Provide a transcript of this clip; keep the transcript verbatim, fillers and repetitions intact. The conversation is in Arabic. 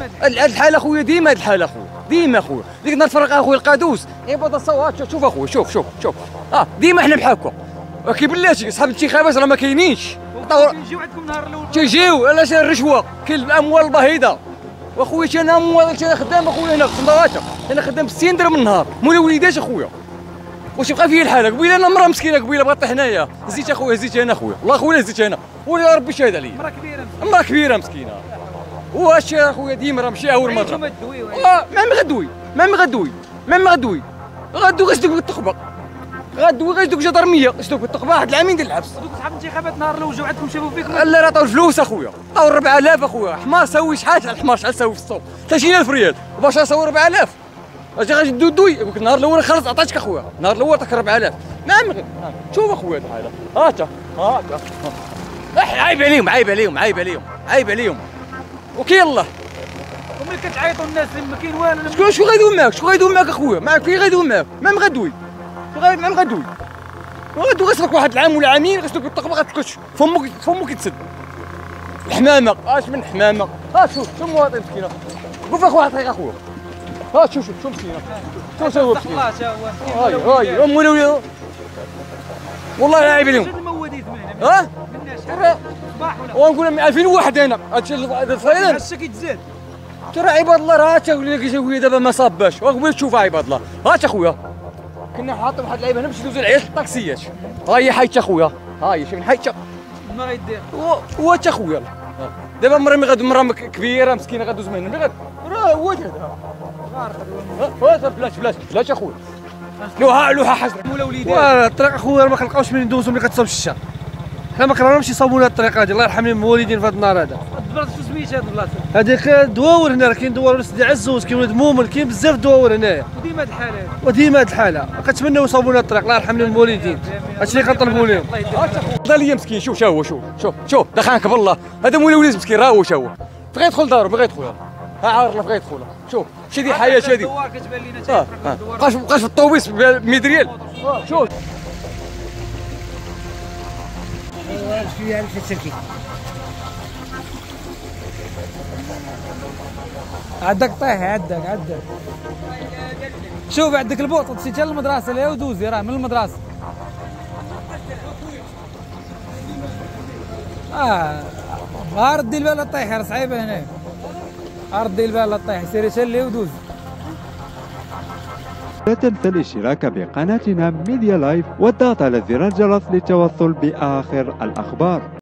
هاد الحال اخويا ديما هاد الحال اخويا ديما اخويا ديك النهار فرق اخويا القادوس عباد الصوات شوف اخويا شوف شوف شوف اه ديما حنا بحال هكا ولكن بلاتي صحاب الانتخابات راه ما كاينينش كيجيو عندكم نهار الاول تيجيو علاش الرشوه كاين الاموال الباهظه واخويا انا اموال انا خدام اخويا هنا في الصندوقات انا خدام ب ستين درهم النهار مولا وليدات اخويا واش يبقى فيا الحال قبيله انا مرا مسكينه قبيله بغات طيح هنايا هزيت اخويا هزيت انا اخويا والله اخويا هزيت انا ولا ربي شاهد عليا مرا كبيره مرا كبيره مسكينه واش اخويا ديما راه ماشي اول مره ما تدويو اه ما غدوي ما غدوي ما غدوي غدوي غاش دوك بالتقبه غدوي غاش دوك جدرميه غاش دوك بالتقبه واحد العامين ديال الحبس دوك صحاب الانتخابات نهار الاول جاو عندكم شافوا فيكم لا راه عطاو الفلوس اخويا عطاو أربعة آلاف اخويا حمار ساوي شحال الحمار شحال ساوي في السوق ثلاثين ألف ريال باش يساوي أربعة آلاف اجي غادي دوي يقول لك النهار الاول خلص عطيتك اخويا النهار الاول عطاك أربعة آلاف نعم شوف اخويا الحاله هاتا هاتا عيب عليهم عيب عليهم عيب عليهم عيب عليهم وكي الله وملي كتعيطوا الناس ما كاين والو شكون شكون غيدوي معاك شكون غيدوي معاك اخويا معاك كي غيدوي معاك ما مغدوي ما مغدوي غدوي غيسلك واحد العام ولا عامين غيسلك الطقبه غتكش فمك فمك يتسد الحمامه اش من حمامه ها شوف شوف مواطن مسكينه قف اخويا عطيك اخويا ها شوف شوف شوف مسكينه شوف سوى مسكينه هاي هاي ام ولا وليد والله لا عيب عليهم ها ونقول ألفين وواحد هنا هادشي الفاينل هادشي كيتزاد ترى عباد الله راه هات ولا دابا ما صاباش وقبل تشوف عباد الله هات اخويا كنا حاطين واحد اللعيبه هنا باش ندوزو العيال في الطاكسيات ها هي حيت اخويا ها هي شوف حيت ما غيدير هو تا اخويا دابا مرة مي غادو مرة كبيره مسكينه غدوز من هنا مي غاد راه هو هذا غارق بلاش بلاش بلاش اخويا لوها لوها حسن مولا وليدات الطريق اخويا ما خلقاوش من ندوزو ملي كتصاوب الشتا حنا ما كرهناش يصاوبونا الطريق هذه الله يرحم الوالدين في هذا النهار هذا البلاصه شنو سميت هذه البلاصه هذيك دواور هنا كاين دواور سيدي عزوز كاين ولاد مومن كاين بزاف دواور هنايا وديما هذه الحاله هذه وديما هذه الحاله كنتمناو يصاوبونا الطريق الله يرحم الوالدين هادشي اللي كنطلبوا لهم هذا ليا مسكين شوف شاهو شوف شوف شوف دخلك بالله هذا مولا وليد مسكين راه هو شاهو بغى يدخل دارو بغى يدخل ها عارف بغى يدخل شوف شي دي حياه هذه الدوار كتبان لينا تا بقاش بقاش في الطوبيس ب مية ريال شوف شويه في السكين عندك طيح عندك عندك شوف عندك البوط نسيت المدرسه لا ودوزي راه من المدرسه اه ردي البال طيح راه صعيبه هنا ردي البال طيح سيري شلي ودوزي لا تنسى الاشتراك بقناتنا ميديا لايف والضغط على زر الجرس للتوصل بآخر الأخبار.